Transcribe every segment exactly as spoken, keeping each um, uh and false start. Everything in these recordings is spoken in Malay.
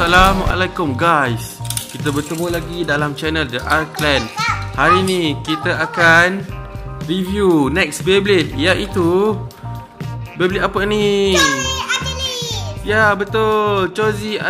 Assalamualaikum guys. Kita bertemu lagi dalam channel The Arklan. Hari ni kita akan review next Beyblade, iaitu Beyblade apa ni? Ya betul, Chozi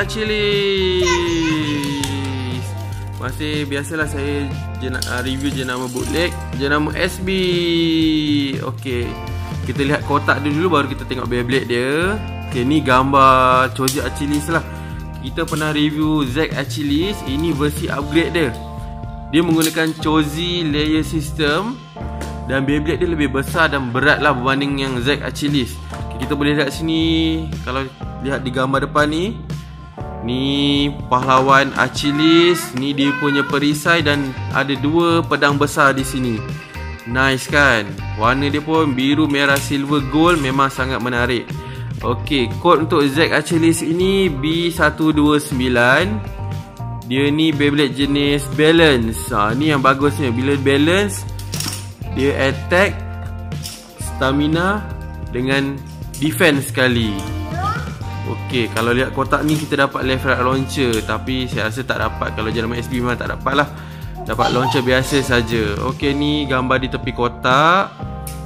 Achilles. Masih biasalah saya review jenama bootleg, jenama S B. Okey, kita lihat kotak dia dulu baru kita tengok Beyblade dia. Okay, ni gambar Chozi Achilles lah. Kita pernah review Zack Achilles. Ini versi upgrade dia. Dia menggunakan Chozi layer system, dan Beyblade dia lebih besar dan berat lah berbanding yang Zack Achilles. Okay, kita boleh lihat sini. Kalau lihat di gambar depan ni, ni pahlawan Achilles. Ni dia punya perisai dan ada dua pedang besar di sini. Nice kan? Warna dia pun biru, merah, silver, gold. Memang sangat menarik. Okey, kod untuk Zack Achilles ini B satu dua sembilan. Dia ni Beyblade jenis balance. Ha, ni yang bagusnya. Bila balance, dia attack, stamina dengan defense sekali. Okey, kalau lihat kotak ni kita dapat left right launcher, tapi saya rasa tak dapat. Kalau jenama S B memang tak dapat lah. Dapat launcher biasa saja. Okey, ni gambar di tepi kotak.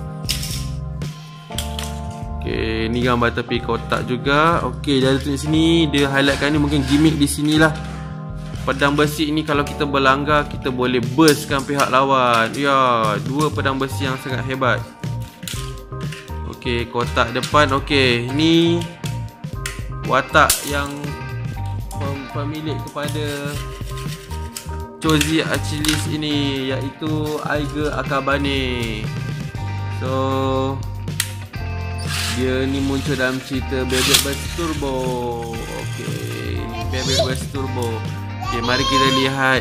Okay, ni gambar tepi kotak juga. Okey, dari tulis sini dia highlightkan ni, mungkin gimmick di sinilah. Pedang besi ni kalau kita berlanggar, kita boleh burstkan pihak lawan. Ya, dua pedang besi yang sangat hebat. Okey, kotak depan. Okey, ni watak yang pemilik kepada Chozi Achilles ini, iaitu Aiger Akabane. So dia ni muncul dalam cerita Beyblade Burst Turbo. Okey, ni Beyblade Burst Turbo. Okey, mari kita lihat.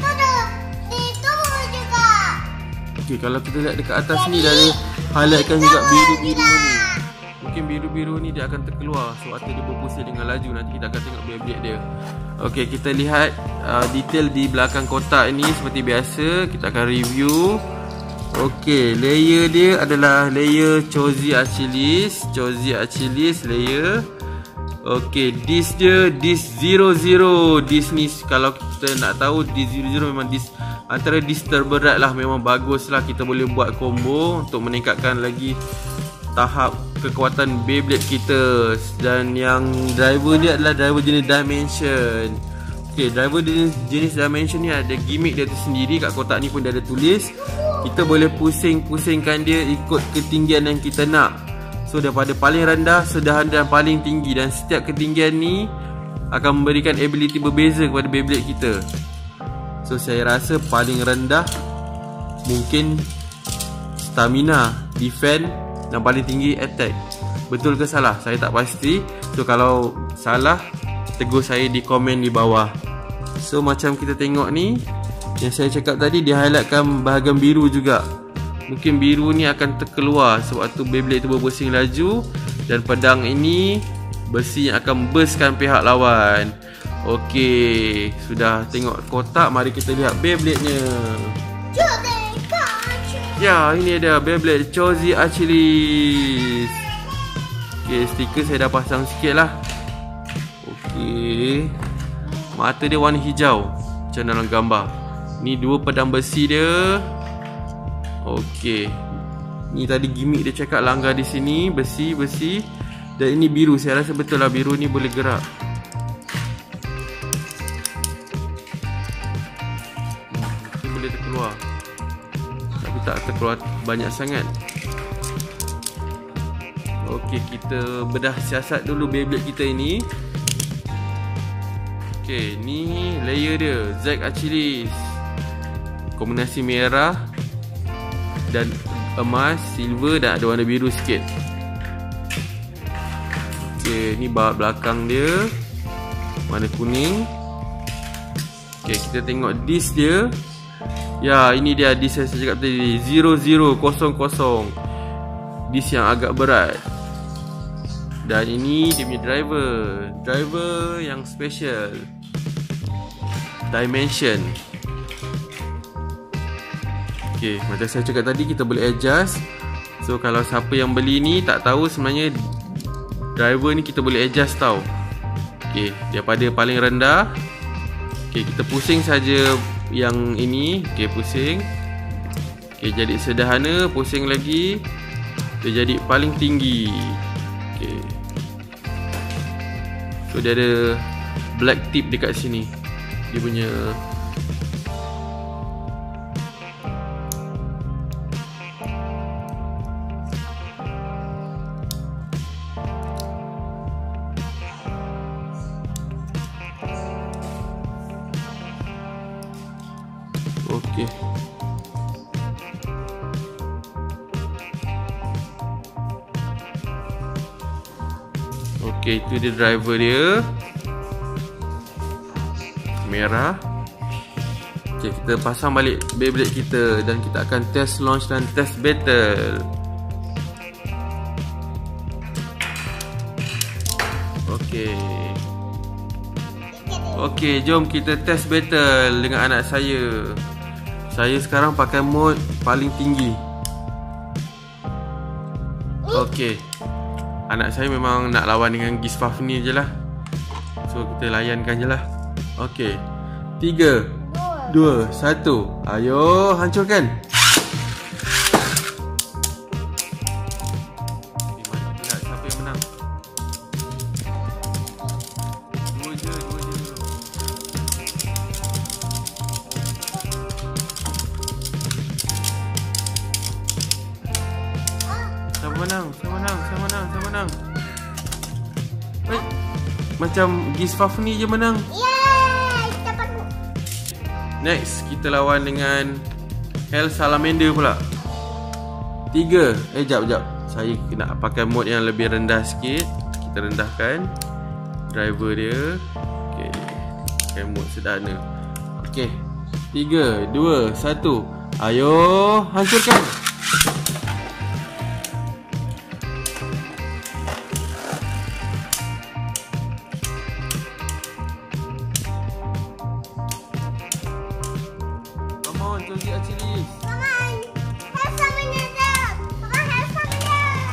Okey, kalau kita lihat dekat atas ni dah ada highlightkan juga biru-biru ni. Mungkin biru-biru ni dia akan terkeluar sewaktu dia berpusing dengan laju. Nanti kita akan tengok Beyblade dia. Okey, kita lihat uh, detail di belakang kotak ni seperti biasa. Kita akan review. Okey, layer dia adalah layer Chozi Achilles. Chozi Achilles layer. Okey, disc dia disc zero zero. Disc ni kalau kita nak tahu, disc zero zero memang disc antara disc terberat lah. Memang bagus lah. Kita boleh buat combo untuk meningkatkan lagi tahap kekuatan Beyblade kita. Dan yang driver dia adalah driver jenis Dimension. Okey, driver jenis, jenis Dimension ni ada gimmick dia tersendiri. Kat kotak ni pun dia ada tulis. Kita boleh pusing-pusingkan dia ikut ketinggian yang kita nak. So daripada paling rendah, sedang dan paling tinggi. Dan setiap ketinggian ni akan memberikan ability berbeza kepada Beyblade kita. So saya rasa paling rendah mungkin stamina, defense, dan paling tinggi attack. Betul ke salah? Saya tak pasti. So kalau salah, tegur saya di komen di bawah. So macam kita tengok ni, yang saya cakap tadi, dia highlightkan bahagian biru juga. Mungkin biru ni akan terkeluar sewaktu Beyblade tu berpusing laju. Dan pedang ini besi yang akan burstkan pihak lawan. Okey, sudah tengok kotak, mari kita lihat Beyblade-nya. Ya, ini ada Beyblade Chozi Achilles. Okey, stiker saya dah pasang sikit lah. Okey, mata dia warna hijau macam dalam gambar. Ni dua pedang besi dia. Okey, ni tadi gimmick dia cakap langgar di sini, besi, besi. Dan ini biru, saya rasa betul lah biru ni boleh gerak. Ini boleh terkeluar, tapi tak terkeluar banyak sangat. Okey, kita bedah siasat dulu Beyblade kita ini. Okey, ni layer dia Zack Achilles. Kombinasi merah dan emas, silver, dan ada warna biru sikit. Okey, ni bawah belakang dia warna kuning. Okey, kita tengok disc dia. Ya, ini dia disc yang saya cakap tadi, zero zero kosong kosong. Disc yang agak berat. Dan ini dia punya driver. Driver yang special, Dimension. Okay, macam saya cakap tadi, kita boleh adjust. So kalau siapa yang beli ni tak tahu, sebenarnya driver ni kita boleh adjust tau. Ok, Okey, daripada paling rendah. Okey, kita pusing saja yang ini. Okey, pusing. Okey, jadi sederhana, pusing lagi. Dia jadi paling tinggi. Okey. So dia ada black tip dekat sini. Dia punya okey. Okey, itu dia driver dia. Merah. Okey, kita pasang balik Beyblade kita dan kita akan test launch dan test battle. Okey. Okey, jom kita test battle dengan anak saya. Saya sekarang pakai mode paling tinggi. Okey. Anak saya memang nak lawan dengan Gizfafnir je lah. So kita layankan je lah. Okey. Tiga, dua, satu. Ayo hancurkan. Okay, mari kita lihat siapa yang menang. Dua je, dua je. Siapa menang? Siapa menang? Siapa menang? Siapa menang? Eh, macam Gizfafnir je menang. Next, kita lawan dengan Hell Salamander pula. Tiga. Eh, jap, jap. Saya nak pakai mode yang lebih rendah sikit. Kita rendahkan driver dia. Okay, pakai mode sederhana. Okay. Tiga, dua, satu. Ayo, hancurkan. Cozy Achilles. Come on. Have some another. Come on, have some another.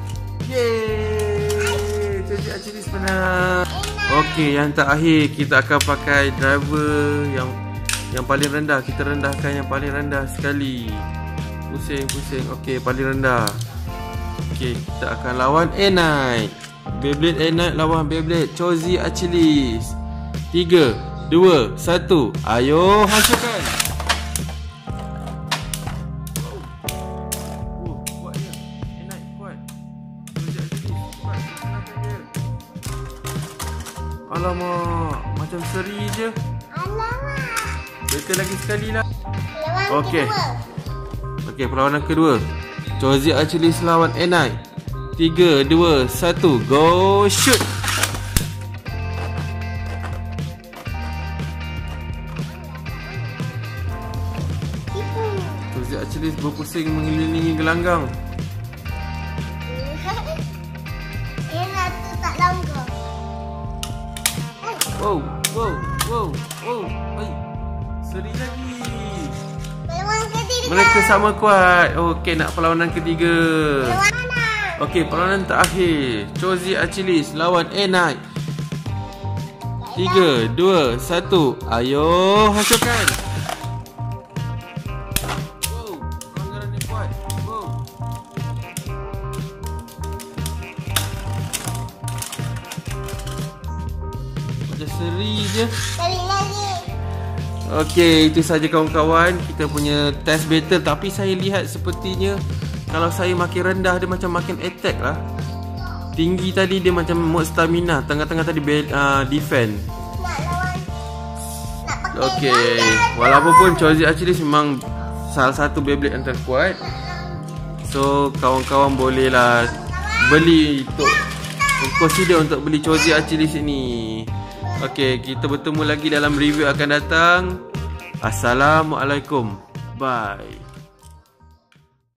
Yeay. Cozy Achilles menang. Okey, yang terakhir kita akan pakai driver yang yang paling rendah. Kita rendahkan yang paling rendah sekali. Pusing, pusing. Okey, paling rendah. Okey, kita akan lawan A-Knight. Beyblade A-Knight lawan Beyblade Cozy Achilles. Tiga, dua, satu. Ayo hancurkan. Alamak, macam seri je. Alamak. Betul lagi sekali lah. Lawan Okey. kedua. Okey, perlawanan kedua. Cozy Achilles lawan A-Knight. Tiga, dua, satu. Go shoot. Tipu. Cozy Achilles berpusing mengelilingi gelanggang. Enak tu tak langgar. Wow, wow, wow, wow. Oi. Seri lagi. Perlawanan ketiga. Mereka sama kuat. Okey, nak perlawanan ketiga. Perlawanan. Okey, perlawanan terakhir. Cozy Achilles lawan A-Knight. Tiga, dua, satu. Ayo hancurkan. Wow, pelanggaran yang kuat. Wow. Macam seri je. Sekali lagi. Okey, itu saja kawan-kawan. Kita punya test battle. Tapi saya lihat sepertinya kalau saya makin rendah, dia macam makin attack lah. Tinggi tadi dia macam mode stamina. Tengah-tengah tadi uh, defend. Nak lawan. Nak pakai Okey, langgar. walaupun pun Cozy Achilles memang salah satu Beyblade yang terkuat. So kawan-kawan bolehlah beli untuk consider untuk beli Cozy Achilles ini. Okey, kita bertemu lagi dalam review akan datang. Assalamualaikum. Bye.